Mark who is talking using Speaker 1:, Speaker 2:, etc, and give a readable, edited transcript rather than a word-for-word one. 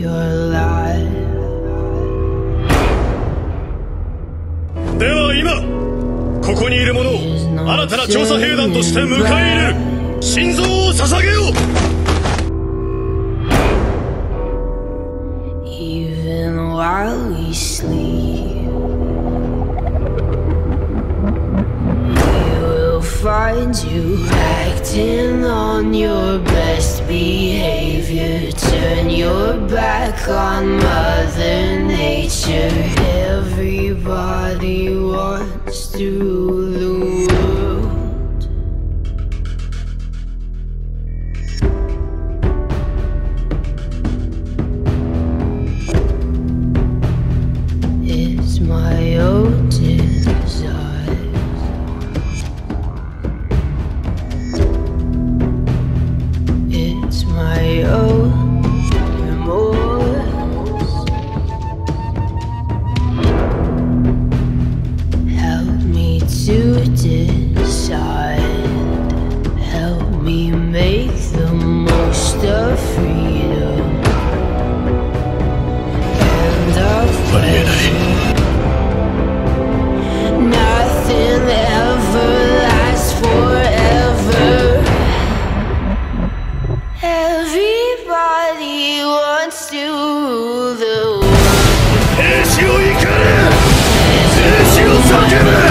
Speaker 1: your life.
Speaker 2: では今ここにいる者を新たな調査兵団として迎え入れる。心臓を捧げよう。
Speaker 1: Even while we sleep, we will find you acting on your best behavior. Turn your back on Mother Nature. Everybody wants to rule the world. It's my own desire. It's my own remorse. Help me to decide. Help me make the most of freedom and of pleasure. Nothing ever lasts forever. Everybody wants to rule the world.
Speaker 2: 兵士を怒れ！兵士を叫べ！